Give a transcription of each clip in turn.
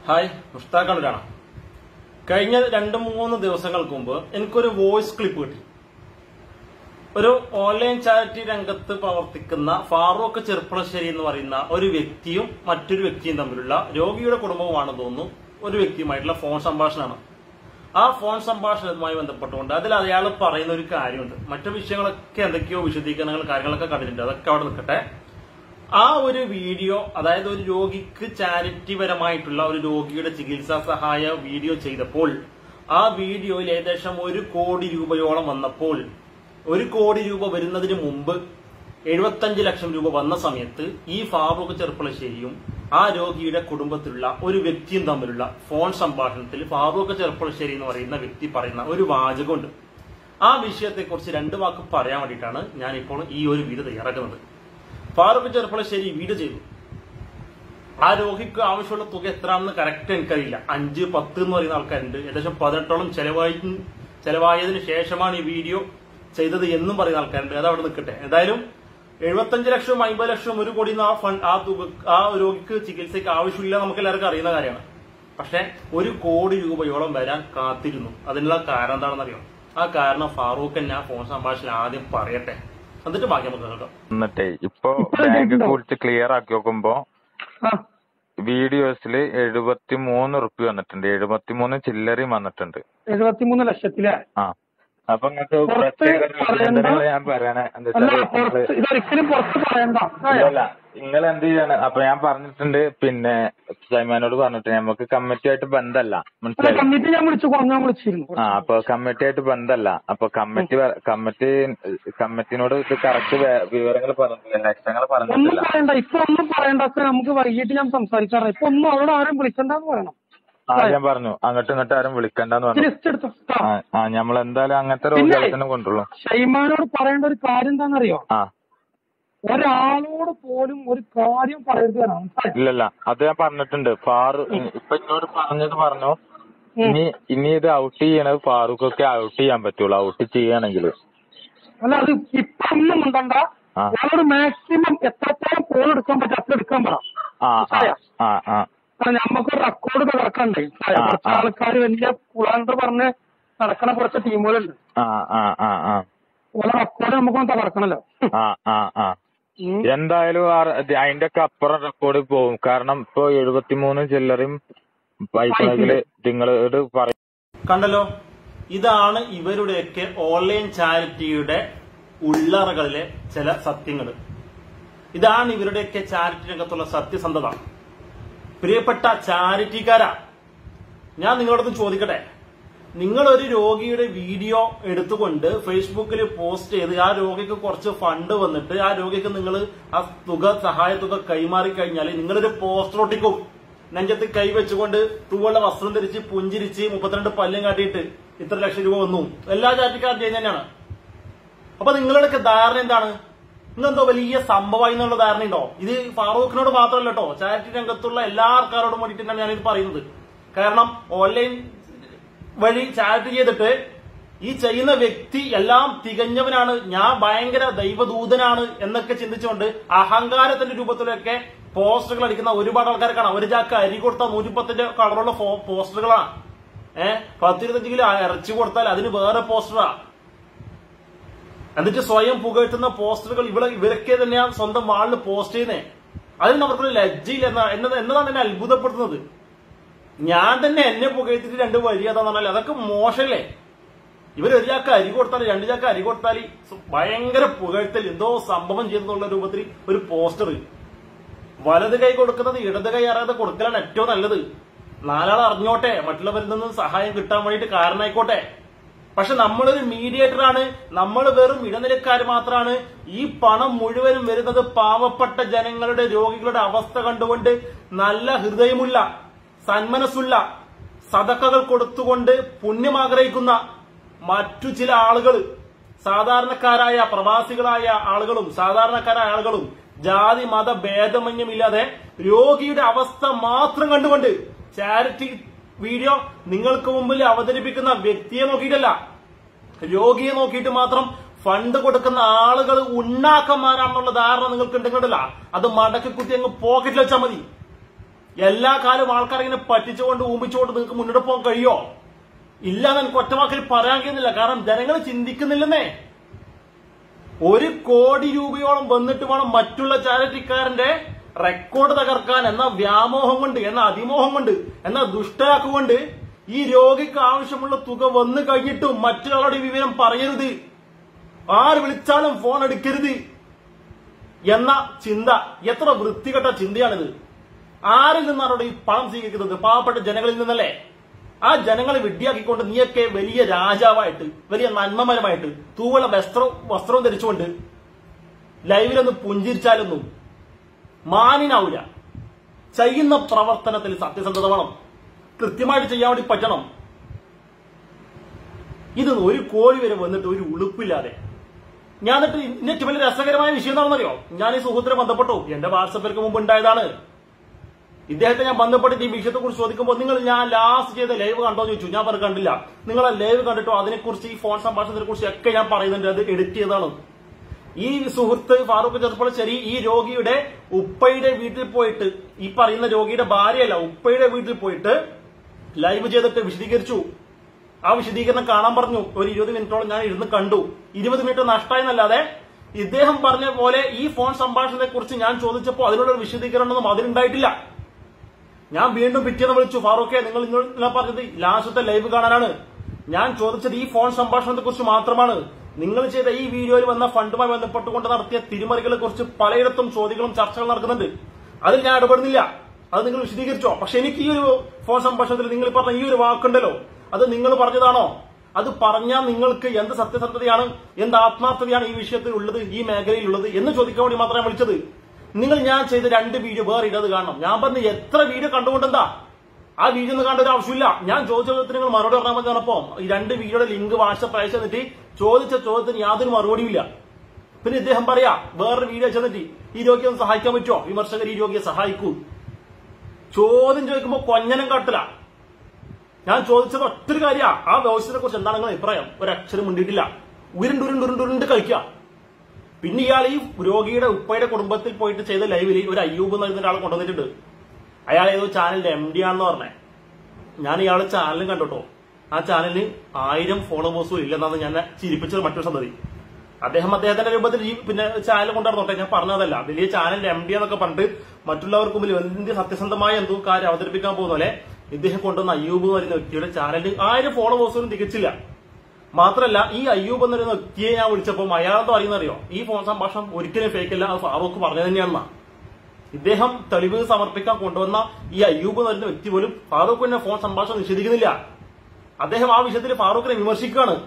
Hi, മുഷ്താഖാണ്. കഴിഞ്ഞ 2-3 ദിവസങ്ങൾക്ക് മുമ്പ് എനിക്കൊരു വോയിസ് ക്ലിപ്പ് കിട്ടി. ഒരു ഓൺലൈൻ ചാരിറ്റി രംഗത്ത് പ്രവർത്തിക്കുന്ന ഫാറൂഖ് ചെർപ്പളശ്ശേരി എന്ന് പറയുന്ന ഒരു വ്യക്തിയും മറ്റൊരു വ്യക്തിയും തമ്മിലുള്ള രോഗിയുടെ കുടുംബവുമാണെന്ന് തോന്നുന്നു ഒരു വ്യക്തിയുമായിട്ടുള്ള ഫോൺ സംഭാഷണമാണ്. ആ ഫോൺ സംഭാഷണവുമായി ബന്ധപ്പെട്ടുകൊണ്ട് അതിൽ അയാൾ പറയുന്ന ഒരു കാര്യമുണ്ട്. മറ്റു വിഷയങ്ങളൊക്കെ എന്തൊക്കെയോ വിശദീകരണങ്ങൾ കാര്യങ്ങളൊക്കെ കണ്ടിട്ടുണ്ട്, അതൊക്കെ അവിടെ നിൽക്കട്ടെ. ആ ഒരു വീഡിയോ, അതായത് ഒരു രോഗിക്ക് ചാരിറ്റി പരമായിട്ടുള്ള ഒരു രോഗിയുടെ ചികിത്സാ സഹായ വീഡിയോ ചെയ്തപ്പോൾ ആ വീഡിയോയിൽ ഏകദേശം 1 കോടി രൂപയോളം വന്നപ്പോൾ 1 കോടി രൂപ വരുന്നതിന് മുമ്പ് 75 ലക്ഷം രൂപ വന്ന സമയത്ത് ഈ ഫാറൂഖ് ചെർപ്പളശ്ശേരിയും ആ രോഗിയുടെ കുടുംബത്തിലുള്ള ഒരു വ്യക്തിയും തമ്മിലുള്ള ഫോൺ സംഭാഷണത്തിൽ ഫാറൂഖ് ചെർപ്പളശ്ശേരി എന്ന് പറയുന്ന വ്യക്തി പറയുന്ന ഒരു വാചകമുണ്ട്. ആ വിഷയത്തെക്കുറിച്ച് 2 വാക്ക് പറയാൻ വേണ്ടിയിട്ടാണ് ഞാനിപ്പോൾ ഈ ഒരു വീഡിയോ തയ്യാറാക്കുന്നത്. ഫാറൂഖ് ചെർപ്പളശ്ശേരി വീഡിയോ ചെയ്തു. ആ രോഗിക്ക് ആവശ്യമുള്ള തുക എത്രയാണെന്ന് കറക്റ്റ് എനിക്കറിയില്ല. 5-10 എന്ന് പറയുന്ന ആൾക്കാരുണ്ട്. ഏകദേശം 18ഓളം ചെലവായതിനു ശേഷമാണ് ഈ വീഡിയോ ചെയ്തത് എന്നും പറയുന്ന ആൾക്കാരുണ്ട്. അത് അവിടെ നിൽക്കട്ടെ. ഏതായാലും 75 ലക്ഷവും 50 ലക്ഷവും 1 കോടി ആ തുക ആ രോഗിക്ക് ചികിത്സയ്ക്ക് ആവശ്യമില്ല, നമുക്ക് എല്ലാവർക്കും അറിയുന്ന കാര്യമാണ്. പക്ഷെ 1 കോടി രൂപയോളം വരാൻ കാത്തിരുന്നു. അതിനുള്ള കാരണം എന്താണെന്ന് അറിയാം. ആ കാരണം ഫാറൂഖ് തന്നെ ആ ഫോൺ സംഭാഷണം ആദ്യം പറയട്ടെ, എന്നിട്ട് ബാക്കി നമുക്ക് കേൾക്കാം. എന്നിട്ടേ ഇപ്പൊ ബാങ്ക് കുറിച്ച് ക്ലിയർ ആക്കി നോക്കുമ്പോ വീഡിയോസില് 73 റുപ്യ വന്നിട്ടുണ്ട്, 73 ചില്ലറയും വന്നിട്ടുണ്ട്. 73 ലക്ഷത്തിലെ അപ്പൊ നിങ്ങൾക്ക് പ്രത്യേക ഞാൻ പറയണേ ഇതൊരിക്കലും പുറത്ത് പറയണ്ട. നിങ്ങൾ എന്ത് ചെയ്യാണ്? അപ്പൊ ഞാൻ പറഞ്ഞിട്ടുണ്ട്, പിന്നെ സൈമാനോട് പറഞ്ഞിട്ട് നമുക്ക് കമ്മിറ്റി ആയിട്ട് ബന്ധമല്ല, മനസ്സിലായി? കമ്മിറ്റി ഞാൻ വിളിച്ചിരുന്നു. അപ്പൊ കമ്മിറ്റി ആയിട്ട് ബന്ധമല്ല. അപ്പൊ കമ്മിറ്റിനോട് ഇത് കറക്റ്റ് വിവരങ്ങൾ പറഞ്ഞിട്ടില്ല, ലക്ഷങ്ങൾ പറഞ്ഞിട്ടില്ല. ഇപ്പൊ ഒന്നും പറയണ്ട, നമുക്ക് വൈകിട്ട് ഞാൻ സംസാരിക്കാറ്. ഇപ്പൊ ഒന്നും അവിടെ ആരും വിളിക്കണ്ടെന്ന് പറയണം. ഞാൻ പറഞ്ഞു അങ്ങോട്ടും ആരും വിളിക്കണ്ടെന്ന് പറഞ്ഞു. നമ്മൾ എന്തായാലും അങ്ങനത്തെ രോഗികളെ കൊണ്ടുള്ളൂ. ഷൈമാനോട് പറയേണ്ട ഒരു കാര്യം എന്താണെന്നറിയോ? ഒരാളോട് പോലും ഒരു കാര്യം പറയരുത്. ഇല്ലല്ല, അത് ഞാൻ പറഞ്ഞിട്ടുണ്ട്. ഇപ്പൊ എന്നോട് പറഞ്ഞു ഇനി ഇത് ഔട്ട് ചെയ്യണത് ഫാറൂഖൊക്കെ ഔട്ട് ചെയ്യാൻ പറ്റുള്ളൂ, ഔട്ട് ചെയ്യണമെങ്കിൽ. അല്ല, അത് ഇപ്പൊ ഒന്നും ഉണ്ടണ്ട. ഞങ്ങളോട് മാക്സിമം എത്രത്തോളം കോൾ എടുക്കാൻ പറ്റും അത്ര എടുക്കാൻ പറയാം. നമുക്കൊരു റെക്കോർഡ് തകർക്കണ്ടേ? കുറച്ച് ആൾക്കാർ വലിയ കുളാണ്ട് പറഞ്ഞ് നടക്കണ കുറച്ച് ടീമുകളുണ്ട്. റെക്കോർഡ് നമുക്കൊന്ന് തകർക്കണല്ലോ. എന്തായാലും അതിന്റെ ഒക്കെ അപ്പുറം റെക്കോർഡ് പോകും. കാരണം ഇപ്പൊ 73 ചില്ലറയും പൈസകള് നിങ്ങളോട് പറയും. കണ്ടല്ലോ, ഇതാണ് ഇവരുടെയൊക്കെ ഓൺലൈൻ ചാരിറ്റിയുടെ ഉള്ളറകളിലെ ചില സത്യങ്ങൾ. ഇതാണ് ഇവരുടെയൊക്കെ ചാരിറ്റി രംഗത്തുള്ള സത്യസന്ധത. പ്രിയപ്പെട്ട ചാരിറ്റിക്കാരാ, ഞാൻ നിങ്ങളോടൊന്ന് ചോദിക്കട്ടെ. നിങ്ങളൊരു രോഗിയുടെ വീഡിയോ എടുത്തുകൊണ്ട് ഫേസ്ബുക്കിൽ പോസ്റ്റ് ചെയ്ത് ആ രോഗിക്ക് കുറച്ച് ഫണ്ട് വന്നിട്ട് ആ രോഗിക്ക് നിങ്ങൾ ആ സഹായ തുക കൈമാറി കഴിഞ്ഞാൽ നിങ്ങളൊരു പോസ്റ്റർ ഒട്ടിക്കും. നെഞ്ചത്ത് കൈ വെച്ചുകൊണ്ട് തൂവള്ള വസ്ത്രം ധരിച്ച് പുഞ്ചിരിച്ച് 32 പല്ലും കാട്ടിയിട്ട് ഇത്ര ലക്ഷം രൂപ വന്നു. എല്ലാ ചാരിറ്റിക്കാരും ചെയ്യുന്ന തന്നെയാണ്. അപ്പൊ നിങ്ങളുടെയൊക്കെ ധാരണ എന്താണ്? ഇന്നെന്തോ വലിയ സംഭവമായി എന്നുള്ള ധാരണയുണ്ടോ? ഇത് ഫാറൂഖിനോട് മാത്രമല്ല കേട്ടോ, ചാരിറ്റി രംഗത്തുള്ള എല്ലാ ആൾക്കാരോടും വേണ്ടിയിട്ട് തന്നെയാണ് ഞാനിത് പറയുന്നത്. കാരണം ഓൺലൈൻ വഴി ചാരിറ്റി ചെയ്തിട്ട് ഈ ചെയ്യുന്ന വ്യക്തി എല്ലാം തികഞ്ഞവനാണ്, ഞാൻ ഭയങ്കര ദൈവദൂതനാണ് എന്നൊക്കെ ചിന്തിച്ചുകൊണ്ട് അഹങ്കാരത്തിന്റെ രൂപത്തിലൊക്കെ പോസ്റ്ററുകൾ അടിക്കുന്ന ഒരുപാട് ആൾക്കാരെ കാണാം. ഒരു ചാക്ക് അരി കൊടുത്താൽ 110 കളറുള്ള പോസ്റ്ററുകളാണ്. 10-25 കിലോ ഇറച്ചി കൊടുത്താൽ അതിന് വേറെ പോസ്റ്ററാ. എന്നിട്ട് സ്വയം പുകഴ്ത്തുന്ന പോസ്റ്ററുകൾ ഇവരൊക്കെ തന്നെയാണ് സ്വന്തം വാളിൽ പോസ്റ്റ് ചെയ്യുന്നത്. അതിന് അവർക്കൊരു ലജ്ജയില്ല എന്നതാണ് എന്നെ അത്ഭുതപ്പെടുത്തുന്നത്. ഞാൻ തന്നെ എന്നെ പുകഴ്ത്തിട്ട് 2 വഴി അതാന്ന് പറഞ്ഞാൽ അതൊക്കെ മോശമല്ലേ? ഇവർ 1 ചാക്ക് അരി കൊടുത്താൽ 2 ചാക്ക് അരി കൊടുത്താൽ ഭയങ്കര പുകഴ്ത്തൽ, എന്തോ സംഭവം ചെയ്തെന്നുള്ള രൂപത്തിൽ ഒരു പോസ്റ്റർ. വലത് കൈ കൊടുക്കുന്നത് ഇടത് കൈ അറിയാതെ കൊടുക്കലാണ് ഏറ്റവും നല്ലത്. 4 ആൾ അറിഞ്ഞോട്ടെ, മറ്റുള്ളവരിൽ നിന്ന് സഹായം കിട്ടാൻ വേണ്ടിയിട്ട് കാരണമായിക്കോട്ടെ. പക്ഷെ നമ്മളൊരു മീഡിയേറ്ററാണ്, നമ്മൾ വെറും ഇടനിലക്കാർ മാത്രമാണ്. ഈ പണം മുഴുവനും വരുന്നത് പാവപ്പെട്ട ജനങ്ങളുടെ, രോഗികളുടെ അവസ്ഥ കണ്ടുകൊണ്ട് നല്ല ഹൃദയമുള്ള, സന്മനസ്സുള്ള, സദക്കകൾ കൊടുത്തുകൊണ്ട് പുണ്യം ആഗ്രഹിക്കുന്ന മറ്റു ചില ആളുകൾ, സാധാരണക്കാരായ പ്രവാസികളായ ആളുകളും സാധാരണക്കാരായ ആളുകളും ജാതി മത ഭേദമന്യമില്ലാതെ രോഗിയുടെ അവസ്ഥ മാത്രം കണ്ടുകൊണ്ട് ചാരിറ്റി വീഡിയോ നിങ്ങൾക്ക് മുമ്പിൽ അവതരിപ്പിക്കുന്ന വ്യക്തിയെ നോക്കിയിട്ടല്ല, രോഗിയെ നോക്കിയിട്ട് മാത്രം ഫണ്ട് കൊടുക്കുന്ന ആളുകൾ ഉണ്ണാക്കന്മാരാണെന്നുള്ള ധാരണ നിങ്ങൾക്ക് ഉണ്ടെങ്കിലല്ല, അത് മടക്കി കുത്തി അങ്ങ് പോക്കറ്റിൽ വെച്ചാൽ മതി. എല്ലാ കാലവും ആൾക്കാരെ ഇങ്ങനെ പറ്റിച്ചുകൊണ്ട് ഊമ്പിച്ചുകൊണ്ട് നിങ്ങൾക്ക് മുന്നോട്ട് പോകാൻ കഴിയോ? ഇല്ല എന്ന് എനിക്ക് ഒറ്റവാക്കിൽ പറയാൻ കഴിയുന്നില്ല. കാരണം ജനങ്ങൾ ചിന്തിക്കുന്നില്ലെന്നേ. 1 കോടി രൂപയോളം വന്നിട്ട് വേണം മറ്റുള്ള ചാരിറ്റിക്കാരന്റെ റെക്കോർഡ് തകർക്കാൻ എന്ന വ്യാമോഹം കൊണ്ട്, എന്ന അതിമോഹം കൊണ്ട്, എന്ന ദുഷ്ടരാക്കുകൊണ്ട് ഈ രോഗിക്ക് ആവശ്യമുള്ള തുക വന്നു കഴിഞ്ഞിട്ടും മറ്റൊരാളുടെ വിവരം പറയരുത്, ആര് വിളിച്ചാലും ഫോൺ എടുക്കരുത് എന്ന ചിന്ത. എത്ര വൃത്തികെട്ട ചിന്തയാണിത്. ആരിൽ നിന്നാണ് ഈ പണം സ്വീകരിക്കുന്നത്? പാവപ്പെട്ട ജനങ്ങളിൽ നിന്നല്ലേ? ആ ജനങ്ങളെ വിഡ്ഢിയാക്കിക്കൊണ്ട് നീയൊക്കെ വലിയ രാജാവായിട്ട്, വലിയ നന്മമരമായിട്ട്, തൂവള വസ്ത്രവും ധരിച്ചുകൊണ്ട് ലൈവിലൊന്ന് പുഞ്ചിരിച്ചാലൊന്നും മാനിനാവൂല. ചെയ്യുന്ന പ്രവർത്തനത്തിൽ സത്യസന്ധത വേണം, കൃത്യമായിട്ട് ചെയ്യാൻ വേണ്ടി പറ്റണം. ഇത് 1 കോടി വരെ വന്നിട്ട് ഒരു ഉളുപ്പില്ലാതെ. ഞാൻ എന്നിട്ട് ഏറ്റവും വലിയ രസകരമായ വിഷയം എന്താണെന്നറിയോ? ഞാൻ ഈ സുഹൃത്തിനെ ബന്ധപ്പെട്ടു. എന്റെ വാട്സപ്പിലേക്ക് മുമ്പ് ഉണ്ടായതാണ്. ഇദ്ദേഹത്തെ ഞാൻ ബന്ധപ്പെട്ടിട്ട് ഈ വിഷയത്തെ കുറിച്ച് ചോദിക്കുമ്പോൾ, നിങ്ങൾ ഞാൻ ലാസ്റ്റ് ചെയ്ത ലൈവ് കണ്ടോ എന്ന് ചോദിച്ചു. ഞാൻ പറഞ്ഞു കണ്ടില്ല. നിങ്ങൾ ആ ലൈവ് കണ്ടിട്ടോ? അതിനെക്കുറിച്ച്, ഈ ഫോൺ സംഭാഷണത്തിനെ കുറിച്ച് ഒക്കെ ഞാൻ പറയുന്നുണ്ട്. അത് എഡിറ്റ് ചെയ്തതാണ്. ഈ സുഹൃത്ത് ഫാറൂഖ് ചെറുപ്പളശ്ശേരി ഈ രോഗിയുടെ ഉപ്പയുടെ വീട്ടിൽ പോയിട്ട്, ഈ പറയുന്ന രോഗിയുടെ ഭാര്യയല്ല, ഉപ്പയുടെ വീട്ടിൽ പോയിട്ട് ലൈവ് ചെയ്തിട്ട് വിശദീകരിച്ചു. ആ വിശദീകരണം കാണാൻ പറഞ്ഞു. ഒരു 20 മിനിറ്റോളം ഞാൻ ഇരുന്ന് കണ്ടു. 20 മിനിറ്റ് നഷ്ടമായെന്നല്ലാതെ ഇദ്ദേഹം പറഞ്ഞ പോലെ ഈ ഫോൺ സംഭാഷണത്തെ കുറിച്ച് ഞാൻ ചോദിച്ചപ്പോൾ അതിനുള്ള വിശദീകരണമൊന്നും അതിലുണ്ടായിട്ടില്ല. ഞാൻ വീണ്ടും പിറ്റേന്ന് വിളിച്ചു, ഫാറൂഖെ നിങ്ങൾ ഇന്നലെ പറഞ്ഞത് ലാസ്റ്റത്തെ ലൈവ് കാണാനാണ്. ഞാൻ ചോദിച്ചത് ഈ ഫോൺ സംഭാഷണത്തെ കുറിച്ച് മാത്രമാണ്. നിങ്ങൾ ചെയ്ത ഈ വീഡിയോയിൽ വന്ന ഫണ്ടുമായി ബന്ധപ്പെട്ടുകൊണ്ട് നടത്തിയ തിരിമറികളെ കുറിച്ച് പലയിടത്തും ചോദ്യങ്ങളും ചർച്ചകളും നടക്കുന്നുണ്ട്. അതിൽ ഞാൻ ഇടപെടുന്നില്ല. അത് നിങ്ങൾ വിശദീകരിച്ചോ? പക്ഷെ എനിക്ക് ഈ ഒരു ഫോൺ സംഭാഷണത്തിൽ നിങ്ങൾ പറഞ്ഞ ഈ ഒരു വാക്കുണ്ടല്ലോ, അത് നിങ്ങൾ പറഞ്ഞതാണോ? അത് പറഞ്ഞാൽ നിങ്ങൾക്ക് എന്ത് സത്യസന്ധതയാണ്, എന്ത് ആത്മാർത്ഥതയാണ് ഈ വിഷയത്തിൽ ഉള്ളത്, ഈ മേഖലയിലുള്ളത് എന്ന് ചോദിക്കാൻ വേണ്ടി മാത്രമാണ് വിളിച്ചത്. നിങ്ങൾ ഞാൻ ചെയ്ത 2 വീഡിയോ വേറെ ഇടത് കാണണം. ഞാൻ പറഞ്ഞ എത്ര വീഡിയോ കണ്ടുകൊണ്ടെന്താ? ആ വീഡിയോ ഒന്നും കാണേണ്ട ഒരു ആവശ്യമില്ല. ഞാൻ ചോദിച്ച ചോദ്യത്തിന് നിങ്ങൾ മറുപടി പറഞ്ഞാൽ മതി. പറഞ്ഞപ്പോ ഈ 2 വീഡിയോയുടെ ലിങ്ക് വാട്സ്ആപ്പ് അയച്ചു തന്നിട്ട് ചോദിച്ച ചോദ്യത്തിന് യാതൊരു മറുപടിയുമില്ല. പിന്നെ ഇദ്ദേഹം പറയാ വേറൊരു വീഡിയോ അയച്ചു തന്നിട്ട് ഈ രോഗിയെ ഒന്ന് സഹായിക്കാൻ പറ്റുമോ? വിമർശകർ ഈ രോഗിയെ സഹായിക്കൂ. ചോദ്യം ചോദിക്കുമ്പോ കൊഞ്ഞനം കാട്ടില്ല. ഞാൻ ചോദിച്ചത് ഒറ്റൊരു കാര്യ, ആ വ്യവസ്ഥയെ കുറിച്ച് എന്താണ് നിങ്ങളുടെ അഭിപ്രായം? ഒരക്ഷരം മുണ്ടിട്ടില്ല. ഉരുണ്ടുരുണ്ടുരുണ്ടുരുണ്ട് കളിക്കുക. പിന്നെ ഇയാൾ ഈ രോഗിയുടെ ഉപ്പയുടെ കുടുംബത്തിൽ പോയിട്ട് ചെയ്ത ലൈവിൽ ഒരു അയ്യൂബ് എന്ന് പറയുന്ന ഒരാൾ കൊണ്ടുവന്നിട്ടുണ്ട്. അയാൾ ഏതോ ചാനലിന്റെ MD ആണെന്ന് പറഞ്ഞേ. ഞാൻ ഇയാളുടെ ചാനലും കണ്ടോട്ടോ. ആ ചാനലിന് 1000 ഫോളോവേഴ്സും ഇല്ലെന്നാണ് ഞാൻ ചിരിപ്പിച്ചത് മറ്റൊരു സംഗതി. അദ്ദേഹത്തിന്റെ രൂപത്തിൽ ഈ പിന്നെ ചാനൽ കൊണ്ടുവന്നോട്ടെ, ഞാൻ പറഞ്ഞതല്ല. വലിയ ചാനലിന്റെ MD എന്നൊക്കെ പറഞ്ഞിട്ട് മറ്റുള്ളവർക്ക് മുമ്പിൽ എന്ത് സത്യസന്ധമായ എന്തോ കാര്യം അവതരിപ്പിക്കാൻ പോകുന്ന പോലെ ഇദ്ദേഹം കൊണ്ടുവന്ന അയ്യൂബ് എന്ന് പറയുന്ന വ്യക്തിയുടെ ചാനലിൽ 1000 ഫോളോവേഴ്സൊന്നും തികച്ചില്ല. മാത്രമല്ല ഈ അയ്യൂബ് എന്നൊരു വ്യക്തിയെ ഞാൻ വിളിച്ചപ്പോൾ അയാളെന്തോ അറിയുന്നറിയോ, ഈ ഫോൺ സംഭാഷണം ഒരിക്കലും ഫേക്കല്ല, അത് ഫാറൂഖ് പറഞ്ഞു തന്നെയാണെന്നാ. ഇദ്ദേഹം തെളിവ് സമർപ്പിക്കാൻ കൊണ്ടുവന്ന ഈ അയ്യൂബ് എന്ന് പറയുന്ന വ്യക്തി പോലും ഫാറൂഖിന്റെ ഫോൺ സംഭാഷണം നിഷേധിക്കുന്നില്ല. അദ്ദേഹം ആ വിഷയത്തിൽ ഫാറൂഖിനെ വിമർശിക്കുകയാണ്.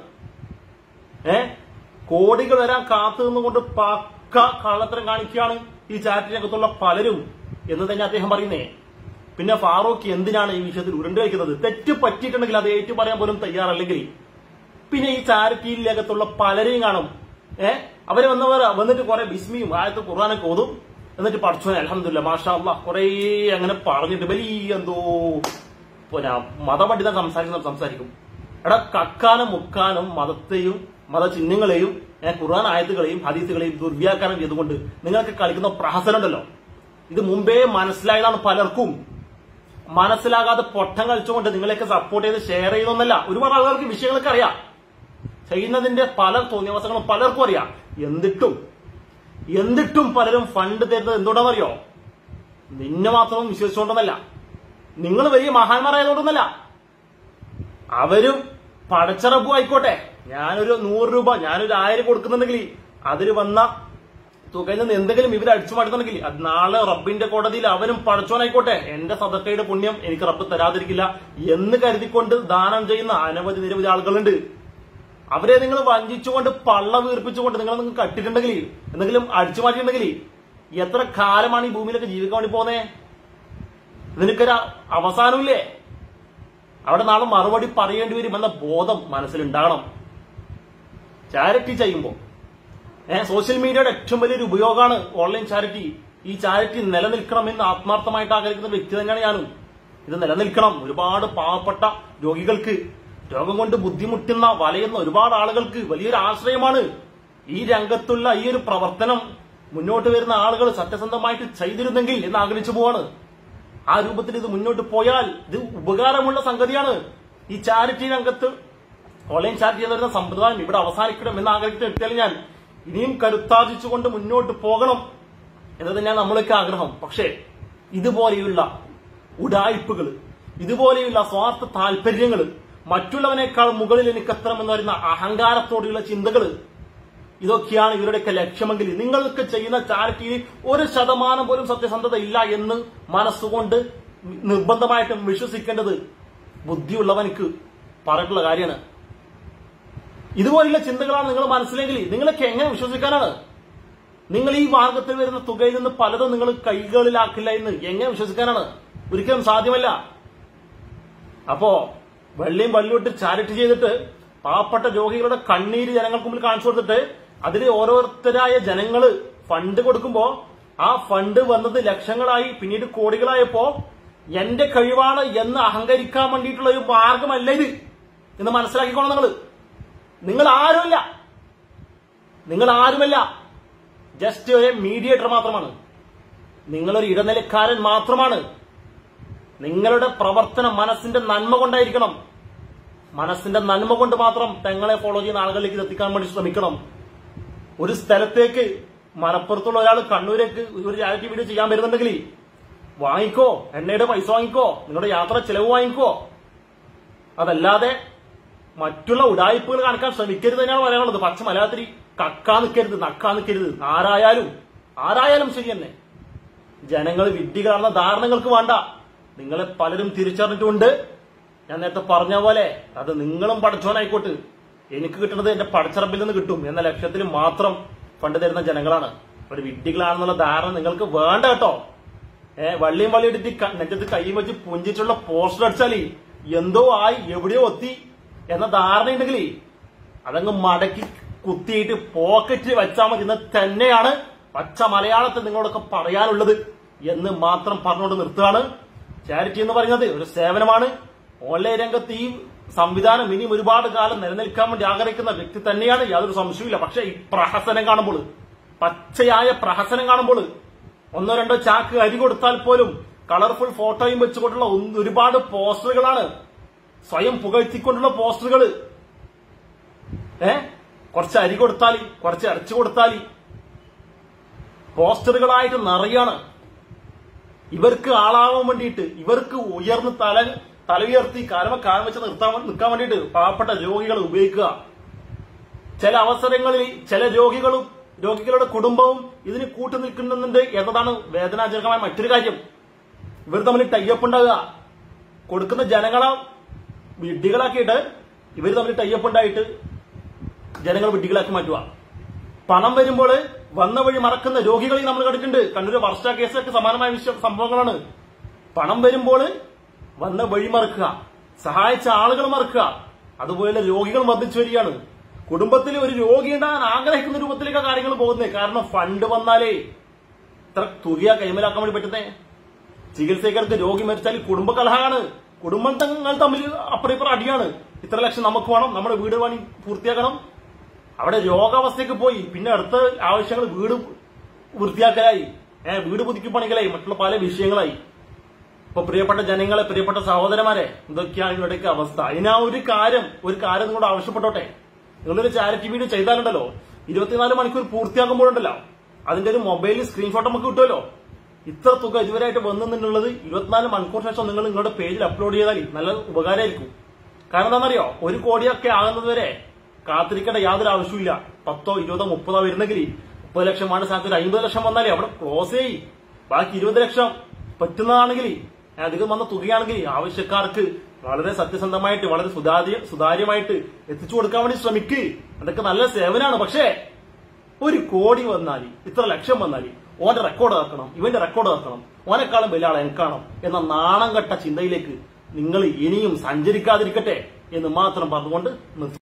കോടികൾ വരാൻ കാത്തു നിന്നുകൊണ്ട് പക്ക കള്ളത്തരം കാണിക്കുകയാണ് ഈ ചാരിറ്റി രംഗത്തുള്ള പലരും എന്ന് തന്നെ അദ്ദേഹം പറയുന്നേ. പിന്നെ ഫാറൂഖ് എന്തിനാണ് ഈ വിഷയത്തിൽ ഉരുണ്ടു വയ്ക്കുന്നത്? തെറ്റ് പറ്റിയിട്ടുണ്ടെങ്കിൽ അത് ഏറ്റു പറയാൻ പോലും തയ്യാറല്ലെങ്കിൽ പിന്നെ ഈ ചാരിറ്റി രംഗത്തുള്ള പലരെയും കാണും. അവര് വന്നിട്ട് കുറെ ബിസ്മിയും ആയത്ത് ഖുർആനൊക്കെ ഓതും. എന്നിട്ട് പഠിച്ചോനെ അൽഹംദുലില്ലാ മാഷാ അല്ലാഹ് കുറെ അങ്ങനെ പറഞ്ഞിട്ട് വലിയ എന്തോ പിന്നെ മതപണ്ഡിതൻ സംസാരിക്കും. എടാ കക്കാനും മുക്കാനും മതത്തെയും മതചിഹ്നങ്ങളെയും ഖുർആൻ ആയത്തുകളെയും ഹദീസുകളെയും ദുർവ്യാഖ്യാനം ചെയ്തുകൊണ്ട് നിങ്ങൾക്ക് കളിക്കുന്ന പ്രഹസനമുണ്ടല്ലോ, ഇത് മുമ്പേ മനസ്സിലായതാണ്. പലർക്കും മനസ്സിലാകാതെ പൊട്ടം കളിച്ചുകൊണ്ട് നിങ്ങളെയൊക്കെ സപ്പോർട്ട് ചെയ്ത് ഷെയർ ചെയ്യുന്നൊന്നല്ല. ഒരുപാട് ആളുകൾക്ക് വിഷയങ്ങളൊക്കെ അറിയാം, ചെയ്യുന്നതിന്റെ പല തോന്നിയവസങ്ങളും പലർക്കും അറിയാം. എന്നിട്ടും പലരും ഫണ്ട് തരുന്നത് എന്തുകൊണ്ടാണെന്നറിയോ? നിന്നെ മാത്രം വിശ്വസിച്ചുകൊണ്ടൊന്നല്ല, നിങ്ങൾ വലിയ മഹാന്മാരായതുകൊണ്ടൊന്നല്ല. അവരും പടച്ചറബും ആയിക്കോട്ടെ. ഞാനൊരു 100 രൂപ, ഞാനൊരു 1000 കൊടുക്കുന്നുണ്ടെങ്കിൽ അതിൽ വന്ന തുകയിൽ നിന്ന് എന്തെങ്കിലും ഇവർ അടിച്ചു മാറ്റുന്നുണ്ടെങ്കിൽ അത് നാളെ റബ്ബിന്റെ കോടതിയിൽ അവരും പടച്ചോനായിക്കോട്ടെ, എന്റെ സദക്കയുടെ പുണ്യം എനിക്ക് റബ്ബ് തരാതിരിക്കില്ല എന്ന് കരുതിക്കൊണ്ട് ദാനം ചെയ്യുന്ന നിരവധി ആളുകളുണ്ട്. അവരെ നിങ്ങൾ വഞ്ചിച്ചുകൊണ്ട് പള്ള വീർപ്പിച്ചുകൊണ്ട് നിങ്ങൾ കട്ടിട്ടുണ്ടെങ്കിൽ എന്തെങ്കിലും അടിച്ചു മാറ്റിയിട്ടുണ്ടെങ്കിൽ എത്ര കാലമാണ് ഈ ഭൂമിയിലൊക്കെ ജീവിക്കാൻ വേണ്ടി പോന്നേ? നിനക്കൊരു അവസാനമില്ലേ? അവിടെ നാളെ മറുപടി പറയേണ്ടി വരും എന്ന ബോധം മനസ്സിലുണ്ടാകണം. ചാരിറ്റി ചെയ്യുമ്പോൾ സോഷ്യൽ മീഡിയയുടെ ഏറ്റവും വലിയൊരു ഉപയോഗമാണ് ഓൺലൈൻ ചാരിറ്റി. ഈ ചാരിറ്റി നിലനിൽക്കണമെന്ന് ആത്മാർത്ഥമായിട്ട് ആഗ്രഹിക്കുന്ന വ്യക്തി തന്നെയാണ് ഞാനും. ഇത് നിലനിൽക്കണം. ഒരുപാട് പാവപ്പെട്ട രോഗികൾക്ക്, രോഗം കൊണ്ട് ബുദ്ധിമുട്ടുന്ന വലയുന്ന ഒരുപാട് ആളുകൾക്ക് വലിയൊരു ആശ്രയമാണ് ഈ രംഗത്തുള്ള ഈ ഒരു പ്രവർത്തനം. മുന്നോട്ട് വരുന്ന ആളുകൾ സത്യസന്ധമായിട്ട് ചെയ്തിരുന്നെങ്കിൽ എന്ന് ആഗ്രഹിച്ചു പോവാണ്. ആ രൂപത്തിൽ ഇത് മുന്നോട്ട് പോയാൽ ഇത് ഉപകാരമുള്ള സംഗതിയാണ്. ഈ ചാരിറ്റി രംഗത്ത് ഓൺലൈൻ ചാരിറ്റി എന്ന് പറയുന്ന സമ്പ്രദായം ഇവിടെ അവസാനിക്കണം എന്ന് ആഗ്രഹിക്കുന്ന വ്യക്തിയാണ് ഞാൻ. ഇനിയും കരുത്താർജിച്ചുകൊണ്ട് മുന്നോട്ട് പോകണം എന്നത് തന്നെയാണ് നമ്മളൊക്കെ ആഗ്രഹം. പക്ഷേ ഇതുപോലെയുള്ള ഉഡായിപ്പുകൾ, ഇതുപോലെയുള്ള സ്വാർത്ഥ താല്പര്യങ്ങൾ, മറ്റുള്ളവനേക്കാൾ മുകളിൽ എനിക്കെത്തണം എന്ന് പറയുന്ന അഹങ്കാരത്തോടെയുള്ള ചിന്തകൾ, ഇതൊക്കെയാണ് ഇവരുടെയൊക്കെ ലക്ഷ്യമെങ്കിൽ നിങ്ങൾക്ക് ചെയ്യുന്ന ചാരിറ്റിയിൽ 1% പോലും സത്യസന്ധത ഇല്ല എന്ന് മനസ്സുകൊണ്ട് നിർബന്ധമായിട്ടും വിശ്വസിക്കേണ്ടത് ബുദ്ധിയുള്ളവനക്ക് പറഞ്ഞിട്ടുള്ള കാര്യമാണ്. ഇതുപോലുള്ള ചിന്തകളാണ് നിങ്ങൾ മനസ്സിലെങ്കിൽ നിങ്ങളൊക്കെ എങ്ങനെ വിശ്വസിക്കാനാണ്? നിങ്ങൾ ഈ മാർഗത്തിൽ വരുന്ന തുകയിൽ നിന്ന് പലതും നിങ്ങൾ കൈകളിലാക്കില്ല എന്ന് എങ്ങനെ വിശ്വസിക്കാനാണ്? ഒരിക്കലും സാധ്യമല്ല. അപ്പോ വെള്ളിയും വള്ളിയോട്ട് ചാരിറ്റി ചെയ്തിട്ട് പാവപ്പെട്ട രോഗികളുടെ കണ്ണീര് ജനങ്ങൾക്ക് മുമ്പിൽ കാണിച്ചു കൊടുത്തിട്ട് അതിൽ ഓരോരുത്തരായ ജനങ്ങള് ഫണ്ട് കൊടുക്കുമ്പോ ആ ഫണ്ട് വന്നത് ലക്ഷങ്ങളായി പിന്നീട് കോടികളായപ്പോ എന്റെ കഴിവാണ് എന്ന് അഹങ്കരിക്കാൻ വേണ്ടിയിട്ടുള്ള ഒരു മാർഗമല്ല ഇത് എന്ന് മനസ്സിലാക്കിക്കോണം. നിങ്ങൾ ആരുമല്ല, ജസ്റ്റ് ഒരു മീഡിയേറ്റർ മാത്രമാണ്. നിങ്ങളൊരു ഇടനിലക്കാരൻ മാത്രമാണ്. നിങ്ങളുടെ പ്രവർത്തനം മനസ്സിന്റെ നന്മ കൊണ്ടായിരിക്കണം. മനസ്സിന്റെ നന്മ കൊണ്ട് മാത്രം തങ്ങളെ ഫോളോ ചെയ്യുന്ന ആളുകളിലേക്ക് എത്തിക്കാൻ വേണ്ടി ശ്രമിക്കണം. ഒരു സ്ഥലത്തേക്ക് മലപ്പുറത്തുള്ള ഒരാൾ കണ്ണൂരേക്ക് ഒരു ചാരിറ്റി വീഡിയോ ചെയ്യാൻ വരുന്നുണ്ടെങ്കിൽ വാങ്ങിക്കോ, എണ്ണയുടെ പൈസ വാങ്ങിക്കോ, നിങ്ങളുടെ യാത്ര ചെലവ് വാങ്ങിക്കോ. അതല്ലാതെ മറ്റുള്ള ഉഡായിപ്പുകൾ കാണിക്കാൻ ശ്രമിക്കരുത് തന്നെയാണ് പറയാനുള്ളത്. പച്ച മലയാളത്തിൽ കക്കാ നിൽക്കരുത്, നക്കാ നിൽക്കരുത്. ആരായാലും ശരി തന്നെ. ജനങ്ങൾ വിഡ്ഢികളാണെന്ന ധാരണകൾക്ക് വേണ്ട. നിങ്ങളെ പലരും തിരിച്ചറിഞ്ഞിട്ടുണ്ട്. ഞാൻ നേരത്തെ പറഞ്ഞ പോലെ അത് നിങ്ങളും പഠിച്ചോനായിക്കോട്ട്, എനിക്ക് കിട്ടുന്നത് എന്റെ പടച്ചറപ്പിൽ നിന്ന് കിട്ടും എന്ന ലക്ഷ്യത്തിൽ മാത്രം ഫണ്ട് തരുന്ന ജനങ്ങളാണ്. ഒരു വിഡ്ഢികളാണെന്നുള്ള ധാരണ നിങ്ങൾക്ക് വേണ്ട കേട്ടോ. വള്ളിയും വള്ളിയിട്ടിട്ട് നെഞ്ചത്ത് കൈയും വെച്ച് പുഞ്ചിട്ടുള്ള പോസ്റ്റർ അടിച്ചാലേ എന്തോ ആയി എവിടെയോ എത്തി എന്ന ധാരണയുണ്ടെങ്കിൽ അതങ്ങ് മടക്കി കുത്തിയിട്ട് പോക്കറ്റിൽ വെച്ചാൽ മതി എന്ന് തന്നെയാണ് പച്ച മലയാളത്തിൽ നിങ്ങളോടൊക്കെ പറയാനുള്ളത് എന്ന് മാത്രം പറഞ്ഞുകൊണ്ട് നിർത്തുകയാണ്. ചാരിറ്റി എന്ന് പറയുന്നത് ഒരു സേവനമാണ്. ഓൺലൈൻ രംഗത്ത് ഈ സംവിധാനം ഇനിയും ഒരുപാട് കാലം നിലനിൽക്കാൻ വേണ്ടി ആഗ്രഹിക്കുന്ന വ്യക്തി തന്നെയാണ്, യാതൊരു സംശയമില്ല. പക്ഷെ ഈ പ്രഹസനം കാണുമ്പോൾ, പച്ചയായ പ്രഹസനം കാണുമ്പോൾ, 1-2 ചാക്ക് അരി കൊടുത്താൽ പോലും കളർഫുൾ ഫോട്ടോയും വെച്ചുകൊണ്ടുള്ള ഒരുപാട് പോസ്റ്ററുകളാണ്, സ്വയം പുകഴ്ത്തിക്കൊണ്ടുള്ള പോസ്റ്ററുകൾ. കുറച്ച് അരി കൊടുത്താൽ, കുറച്ച് ഇറച്ചി കൊടുത്താൽ പോസ്റ്ററുകളായിട്ട് നിറയാണ്. ഇവർക്ക് ആളാവാൻ വേണ്ടിയിട്ട്, ഇവർക്ക് ഉയർന്ന് തല ഉയർത്തി കാലം വെച്ച് നിൽക്കാൻ വേണ്ടിയിട്ട് പാവപ്പെട്ട രോഗികൾ ഉപയോഗിക്കുക. ചില അവസരങ്ങളിൽ ചില രോഗികളുടെ കുടുംബവും ഇതിന് കൂട്ടു നിൽക്കുന്നുണ്ട് എന്നതാണ് വേദനാജനകമായ മറ്റൊരു കാര്യം. ഇവർ തമ്മിൽ ടൈപ്പ് ഉണ്ടാകുക, കൊടുക്കുന്ന ജനങ്ങളെ വിഡ്ഢികളാക്കിയിട്ട് ഇവർ തമ്മിൽ ടൈപ്പ് ഉണ്ടായിട്ട് ജനങ്ങൾ വിഡ്ഢികളാക്കി മാറ്റുക. പണം വരുമ്പോൾ വന്ന വഴി മറക്കുന്ന രോഗികളെ നമ്മൾ കണ്ടിട്ടുണ്ട്. കണ്ണൂര് വർഷ കേസൊക്കെ സമാനമായ സംഭവങ്ങളാണ്. പണം വരുമ്പോൾ വന്ന വഴി മറക്കുക, സഹായിച്ച ആളുകൾ മറക്കുക. അതുപോലെ രോഗികൾ വർദ്ധിച്ചു വരികയാണ്. കുടുംബത്തിൽ ഒരു രോഗി ഉണ്ടാകാൻ ആഗ്രഹിക്കുന്ന രൂപത്തിലേക്കാണ് കാര്യങ്ങൾ പോകുന്നത്. കാരണം ഫണ്ട് വന്നാലേ ഇത്ര തുക കൈമലാക്കാൻ വേണ്ടി പറ്റുന്നേ. ചികിത്സക്കാർക്ക് രോഗി മരിച്ചാൽ കുടുംബ കലഹമാണ്, കുടുംബങ്ങൾ തമ്മിൽ അപ്പുറം അടിയാണ്. ഇത്ര ലക്ഷം നമുക്ക് വേണം, നമ്മുടെ വീട് പണി പൂർത്തിയാക്കണം. അവിടെ രോഗാവസ്ഥയ്ക്ക് പോയി, പിന്നെ അടുത്ത ആവശ്യങ്ങൾ വീട് വൃത്തിയാക്കലായി, വീട് പുതുക്കി പണികളായി, മറ്റുള്ള പല വിഷയങ്ങളായി. ഇപ്പൊ പ്രിയപ്പെട്ട ജനങ്ങളെ, പ്രിയപ്പെട്ട സഹോദരന്മാരെ, എന്തൊക്കെയാണ് ഇവിടേക്ക് അവസ്ഥ? അതിനാ ഒരു കാര്യം നിങ്ങളോട് ആവശ്യപ്പെട്ടോട്ടെ. നിങ്ങളൊരു ചാരിറ്റി വീഡിയോ ചെയ്താലുണ്ടല്ലോ, 24 മണിക്കൂർ പൂർത്തിയാക്കുമ്പോഴുണ്ടല്ലോ അതിന്റെ ഒരു മൊബൈലിൽ സ്ക്രീൻഷോട്ട് നമുക്ക് കിട്ടുമല്ലോ. ഇത്ര തുക ഇതുവരെയായിട്ട് വന്നെന്നുള്ളത് 24 മണിക്കൂർ ശേഷം നിങ്ങൾ നിങ്ങളുടെ പേജിൽ അപ്ലോഡ് ചെയ്താൽ നല്ല ഉപകാരമായിരിക്കും. കാരണം എന്താണെന്നറിയോ, 1 കോടിയൊക്കെ ആകുന്നത് വരെ കാത്തിരിക്കേണ്ട യാതൊരു ആവശ്യമില്ല. 10, 20, 30 വരുന്നെങ്കിൽ 30 ലക്ഷം വേണ്ട സ്ഥാനത്ത് 50 ലക്ഷം വന്നാലേ അവിടെ ക്ലോസ് ചെയ്യ്. ബാക്കി 20 ലക്ഷം പറ്റുന്നതാണെങ്കിൽ, അധികം വന്ന തുകയാണെങ്കിൽ ആവശ്യക്കാർക്ക് വളരെ സത്യസന്ധമായിട്ട്, വളരെ സുതാര്യമായിട്ട് എത്തിച്ചു കൊടുക്കാൻ വേണ്ടി ശ്രമിക്ക്. അതൊക്കെ നല്ല സേവനമാണ്. പക്ഷേ 1 കോടി വന്നാൽ, ഇത്ര ലക്ഷം വന്നാൽ ഓന്റെ റെക്കോർഡ് ആക്കണം, ഇവന്റെ റെക്കോർഡ് ആക്കണം, ഓനെക്കാളും വലിയ ആളെ എനിക്കാണോ എന്ന നാണം കെട്ട ചിന്തയിലേക്ക് നിങ്ങൾ ഇനിയും സഞ്ചരിക്കാതിരിക്കട്ടെ എന്ന് മാത്രം പറഞ്ഞുകൊണ്ട് നിർത്തി.